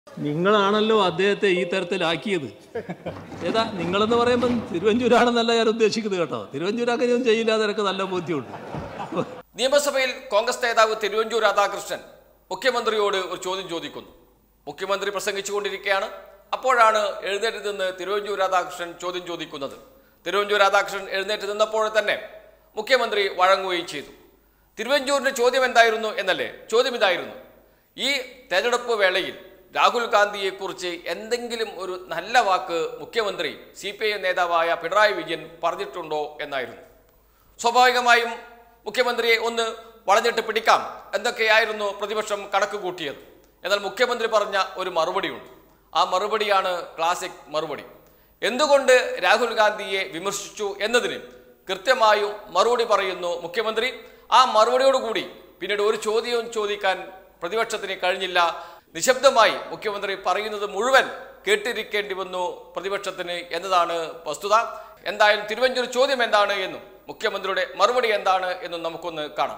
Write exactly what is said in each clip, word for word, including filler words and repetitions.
നിങ്ങളാണല്ലോ അദ്ദേഹത്തെ ഈ തരത്തിലാക്കിയത്. ഏതാ നിങ്ങളെന്ന് പറയുമ്പം തിരുവഞ്ചൂരാണെന്നല്ല ഞാൻ ഉദ്ദേശിക്കുന്നത് കേട്ടോ. തിരുവഞ്ചൂരാക്കെ ഞാൻ ചെയ്യില്ലാതെ എനിക്ക് നല്ല ബോധ്യമുണ്ട്. നിയമസഭയിൽ കോൺഗ്രസ് നേതാവ് തിരുവഞ്ചൂർ രാധാകൃഷ്ണൻ മുഖ്യമന്ത്രിയോട് ഒരു ചോദ്യം ചോദിക്കുന്നു. മുഖ്യമന്ത്രി പ്രസംഗിച്ചുകൊണ്ടിരിക്കുകയാണ്. അപ്പോഴാണ് എഴുന്നേറ്റ് നിന്ന് തിരുവഞ്ചൂർ രാധാകൃഷ്ണൻ ചോദ്യം ചോദിക്കുന്നത്. തിരുവഞ്ചൂർ രാധാകൃഷ്ണൻ എഴുന്നേറ്റ് നിന്നപ്പോൾ തന്നെ മുഖ്യമന്ത്രി വഴങ്ങുകയും ചെയ്തു. തിരുവഞ്ചൂരിന്റെ ചോദ്യം എന്തായിരുന്നു എന്നല്ലേ? ചോദ്യം ഇതായിരുന്നു: ഈ തെരഞ്ഞെടുപ്പ് വേളയിൽ രാഹുൽ ഗാന്ധിയെക്കുറിച്ച് എന്തെങ്കിലും ഒരു നല്ല വാക്ക് മുഖ്യമന്ത്രി സി പി ഐ എം നേതാവായ പിണറായി വിജയൻ പറഞ്ഞിട്ടുണ്ടോ എന്നായിരുന്നു. സ്വാഭാവികമായും മുഖ്യമന്ത്രിയെ ഒന്ന് വളഞ്ഞിട്ട് പിടിക്കാം എന്നൊക്കെയായിരുന്നു പ്രതിപക്ഷം കണക്ക് കൂട്ടിയത്. എന്നാൽ മുഖ്യമന്ത്രി പറഞ്ഞ ഒരു മറുപടിയുണ്ട്. ആ മറുപടിയാണ് ക്ലാസിക് മറുപടി. എന്തുകൊണ്ട് രാഹുൽ ഗാന്ധിയെ വിമർശിച്ചു എന്നതിന് കൃത്യമായും മറുപടി പറയുന്നു മുഖ്യമന്ത്രി. ആ മറുപടിയോടുകൂടി പിന്നീട് ഒരു ചോദ്യവും ചോദിക്കാൻ പ്രതിപക്ഷത്തിന് കഴിഞ്ഞില്ല. നിശബ്ദമായി മുഖ്യമന്ത്രി പറയുന്നത് മുഴുവൻ കേട്ടിരിക്കേണ്ടി വന്നു പ്രതിപക്ഷത്തിന് എന്നതാണ് വസ്തുത. എന്തായാലും തിരുവഞ്ചൂർ ചോദ്യം എന്താണ് എന്നും മുഖ്യമന്ത്രിയുടെ മറുപടി എന്താണ് എന്നും നമുക്കൊന്ന് കാണാം.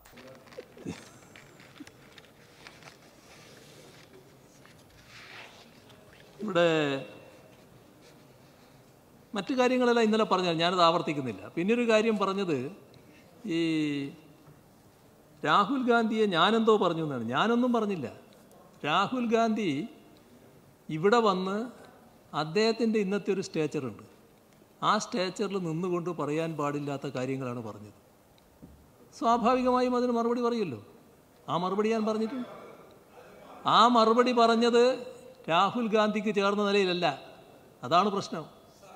ഇവിടെ മറ്റു കാര്യങ്ങളെല്ലാം ഇന്നലെ പറഞ്ഞാൽ ഞാനത് ആവർത്തിക്കുന്നില്ല. പിന്നൊരു കാര്യം പറഞ്ഞത്, ഈ രാഹുൽ ഗാന്ധിയെ ഞാനെന്തോ പറഞ്ഞു എന്നാണ്. ഞാനൊന്നും പറഞ്ഞില്ല. രാഹുൽ ഗാന്ധി ഇവിടെ വന്ന് അദ്ദേഹത്തിൻ്റെ ഇന്നത്തെ ഒരു സ്റ്റേച്ചറുണ്ട്. ആ സ്റ്റേച്ചറിൽ നിന്നുകൊണ്ട് പറയാൻ പാടില്ലാത്ത കാര്യങ്ങളാണ് പറഞ്ഞത്. സ്വാഭാവികമായും അതിന് മറുപടി പറയുമല്ലോ. ആ മറുപടി ഞാൻ പറഞ്ഞിട്ടുണ്ട്. ആ മറുപടി പറഞ്ഞത് രാഹുൽ ഗാന്ധിക്ക് ചേർന്ന നിലയിലല്ല. അതാണ് പ്രശ്നം.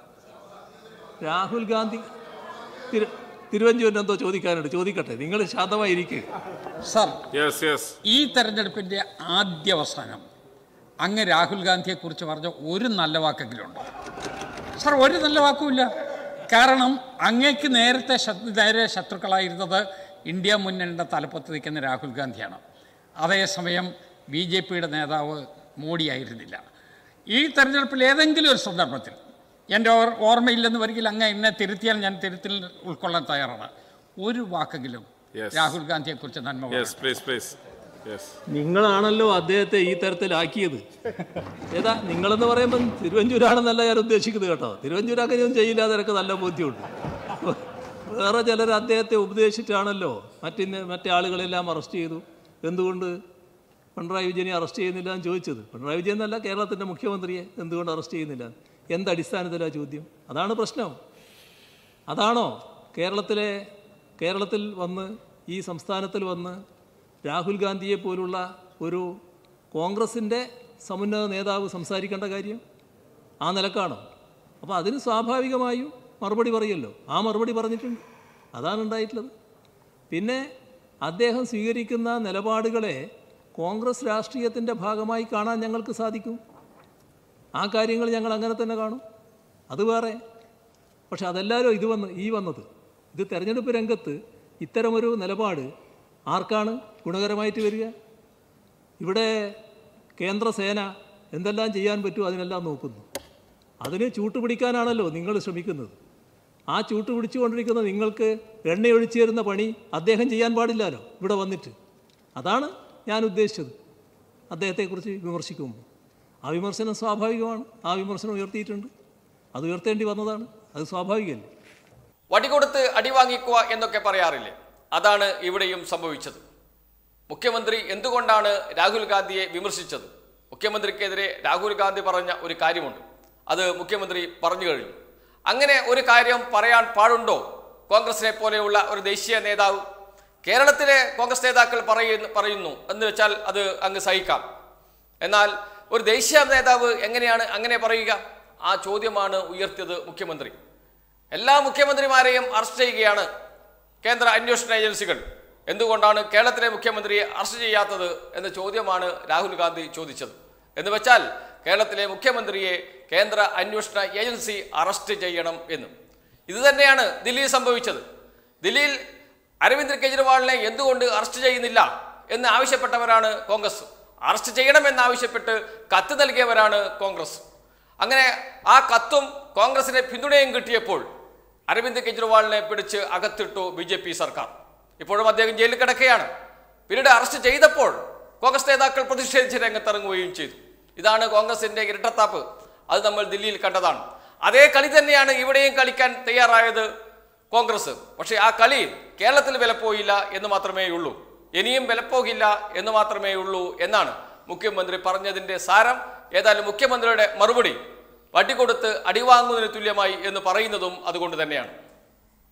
രാഹുൽ ഗാന്ധി തിരു തിരുവഞ്ചൂരിന് എന്തോ ചോദിക്കാനുണ്ട്, ചോദിക്കട്ടെ. നിങ്ങൾ ശാന്തമായിരിക്കുക. സർ, ഈ തെരഞ്ഞെടുപ്പിൻ്റെ ആദ്യാവസാനം അങ്ങ് രാഹുൽ ഗാന്ധിയെക്കുറിച്ച് പറഞ്ഞ ഒരു നല്ല വാക്കെങ്കിലും ഉണ്ടോ? സർ, ഒരു നല്ല വാക്കുമില്ല. കാരണം അങ്ങേക്ക് നേരത്തെ നേരെ ശത്രുക്കളായിരുന്നത് ഇന്ത്യ മുന്നണിയുടെ തലപ്പത്ത് നിൽക്കുന്ന രാഹുൽ ഗാന്ധിയാണ്. അതേസമയം ബി ജെ പിയുടെ നേതാവ് മോഡിയായിരുന്നില്ല. ഈ തെരഞ്ഞെടുപ്പിൽ ഏതെങ്കിലും ഒരു സന്ദർഭത്തിൽ, എൻ്റെ ഓർ ഓർമ്മയില്ലെന്ന് വരികിൽ അങ്ങ് എന്നെ തിരുത്തിയാൽ ഞാൻ തിരുത്തിൽ ഉൾക്കൊള്ളാൻ തയ്യാറാണ്, ഒരു വാക്കെങ്കിലും രാഹുൽ ഗാന്ധിയെക്കുറിച്ച് നന്മ. നിങ്ങളാണല്ലോ അദ്ദേഹത്തെ ഈ തരത്തിലാക്കിയത്. ഏതാ നിങ്ങളെന്ന് പറയുമ്പം തിരുവഞ്ചൂരാണെന്നല്ല ഞാൻ ഉദ്ദേശിക്കുന്നത് കേട്ടോ. തിരുവഞ്ചൂരാക്കെ ഞാൻ ചെയ്യില്ലാതെ എനിക്ക് നല്ല ബോധ്യമുണ്ട്. വേറെ ചിലർ അദ്ദേഹത്തെ ഉപദേശിച്ചിട്ടാണല്ലോ മറ്റിന്ന് മറ്റേ ആളുകളെല്ലാം അറസ്റ്റ് ചെയ്തു. എന്തുകൊണ്ട് പിണറായി വിജയനെ അറസ്റ്റ് ചെയ്യുന്നില്ല എന്ന് ചോദിച്ചത്. പിണറായി വിജയൻ എന്നല്ല, കേരളത്തിൻ്റെ മുഖ്യമന്ത്രിയെ എന്തുകൊണ്ട് അറസ്റ്റ് ചെയ്യുന്നില്ല? എന്തടിസ്ഥാനത്തിലാണ് ചോദ്യം? അതാണ് പ്രശ്നം. അതാണോ കേരളത്തിലെ കേരളത്തിൽ വന്ന് ഈ സംസ്ഥാനത്തിൽ വന്ന് രാഹുൽ ഗാന്ധിയെ പോലുള്ള ഒരു കോൺഗ്രസിൻ്റെ സമുന്നത നേതാവ് സംസാരിക്കേണ്ട കാര്യം? ആ നിലക്കാണോ? അപ്പോൾ അതിന് സ്വാഭാവികമായും മറുപടി പറയുമല്ലോ. ആ മറുപടി പറഞ്ഞിട്ടുണ്ട്. അതാണ് ഉണ്ടായിട്ടുള്ളത്. പിന്നെ അദ്ദേഹം സ്വീകരിക്കുന്ന നിലപാടുകളെ കോൺഗ്രസ് രാഷ്ട്രീയത്തിൻ്റെ ഭാഗമായി കാണാൻ ഞങ്ങൾക്ക് സാധിക്കും. ആ കാര്യങ്ങൾ ഞങ്ങൾ അങ്ങനെ തന്നെ കാണും. അത് വേറെ. പക്ഷെ അതെല്ലാവരും ഇത് വന്ന് ഈ വന്നത് ഇത് തെരഞ്ഞെടുപ്പ് രംഗത്ത് ഇത്തരമൊരു നിലപാട് ആർക്കാണ് ഗുണകരമായിട്ട് വരിക? ഇവിടെ കേന്ദ്രസേന എന്തെല്ലാം ചെയ്യാൻ പറ്റുമോ അതിനെല്ലാം നോക്കുന്നു. അതിന് ചൂട്ടുപിടിക്കാനാണല്ലോ നിങ്ങൾ ശ്രമിക്കുന്നത്. ആ ചൂട്ട് പിടിച്ചുകൊണ്ടിരിക്കുന്ന നിങ്ങൾക്ക് എണ്ണയൊഴിച്ചു തരുന്ന പണി അദ്ദേഹം ചെയ്യാൻ പാടില്ലല്ലോ ഇവിടെ വന്നിട്ട്. അതാണ് ഞാൻ ഉദ്ദേശിച്ചത് അദ്ദേഹത്തെക്കുറിച്ച് വിമർശിക്കുമ്പോൾ. ആ വിമർശനം സ്വാഭാവികമാണ്. ആ വിമർശനം ഉയർത്തിയിട്ടുണ്ട്. അത് ഉയർത്തേണ്ടി വന്നതാണ്. അത് സ്വാഭാവികമല്ലേ. വടികൊടുത്ത് അടിവാങ്ങിക്കുക എന്നൊക്കെ പറയാറില്ലേ? അതാണ് ഇവിടെയും സംഭവിച്ചത്. മുഖ്യമന്ത്രി എന്തുകൊണ്ടാണ് രാഹുൽ ഗാന്ധിയെ വിമർശിച്ചത്? മുഖ്യമന്ത്രിക്കെതിരെ രാഹുൽ ഗാന്ധി പറഞ്ഞ ഒരു കാര്യമുണ്ട്. അത് മുഖ്യമന്ത്രി പറഞ്ഞു കഴിഞ്ഞു. അങ്ങനെ ഒരു കാര്യം പറയാൻ പാടുണ്ടോ കോൺഗ്രസിനെ പോലെയുള്ള ഒരു ദേശീയ നേതാവ്? കേരളത്തിലെ കോൺഗ്രസ് നേതാക്കൾ പറയുന്നു പറയുന്നു എന്ന് വെച്ചാൽ അത് അങ്ങ് സഹിക്കാം. എന്നാൽ ഒരു ദേശീയ നേതാവ് എങ്ങനെയാണ് അങ്ങനെ പറയുക? ആ ചോദ്യമാണ് ഉയർത്തിയത് മുഖ്യമന്ത്രി. എല്ലാ മുഖ്യമന്ത്രിമാരെയും അറസ്റ്റ് ചെയ്യുകയാണ് കേന്ദ്ര അന്വേഷണ ഏജൻസികൾ. എന്തുകൊണ്ടാണ് കേരളത്തിലെ മുഖ്യമന്ത്രിയെ അറസ്റ്റ് ചെയ്യാത്തത് എന്ന ചോദ്യമാണ് രാഹുൽ ഗാന്ധി ചോദിച്ചത്. എന്ന് വെച്ചാൽ കേരളത്തിലെ മുഖ്യമന്ത്രിയെ കേന്ദ്ര അന്വേഷണ ഏജൻസി അറസ്റ്റ് ചെയ്യണം എന്നും. ഇത് തന്നെയാണ് ദില്ലിയിൽ സംഭവിച്ചത്. ദില്ലിയിൽ അരവിന്ദ് കെജ്രിവാളിനെ എന്തുകൊണ്ട് അറസ്റ്റ് ചെയ്യുന്നില്ല എന്ന് ആവശ്യപ്പെട്ടവരാണ് കോൺഗ്രസ്. അറസ്റ്റ് ചെയ്യണമെന്നാവശ്യപ്പെട്ട് കത്ത് നൽകിയവരാണ് കോൺഗ്രസ്. അങ്ങനെ ആ കത്തും കോൺഗ്രസിനെ പിന്തുണയും കിട്ടിയപ്പോൾ അരവിന്ദ് കെജ്രിവാളിനെ പിടിച്ച് അകത്തിട്ടു ബി ജെ പി സർക്കാർ. ഇപ്പോഴും അദ്ദേഹം ജയിലിൽ കിടക്കുകയാണ്. പിന്നീട് അറസ്റ്റ് ചെയ്തപ്പോൾ കോൺഗ്രസ് നേതാക്കൾ പ്രതിഷേധിച്ച് രംഗത്തിറങ്ങുകയും ചെയ്തു. ഇതാണ് കോൺഗ്രസിന്റെ ഇരട്ടത്താപ്പ്. അത് നമ്മൾ ദില്ലിയിൽ കണ്ടതാണ്. അതേ കളി തന്നെയാണ് ഇവിടെയും കളിക്കാൻ തയ്യാറായത് കോൺഗ്രസ്. പക്ഷേ ആ കളി കേരളത്തിൽ വിലപ്പോയില്ല എന്ന് മാത്രമേ ഉള്ളൂ, ഇനിയും വിലപ്പോകില്ല എന്ന് മാത്രമേ ഉള്ളൂ എന്നാണ് മുഖ്യമന്ത്രി പറഞ്ഞതിൻ്റെ സാരം. ഏതായാലും മുഖ്യമന്ത്രിയുടെ മറുപടി വട്ടി കൊടുത്ത് അടിവാങ്ങുന്നതിന് തുല്യമായി എന്ന് പറയുന്നതും അതുകൊണ്ട് തന്നെയാണ്.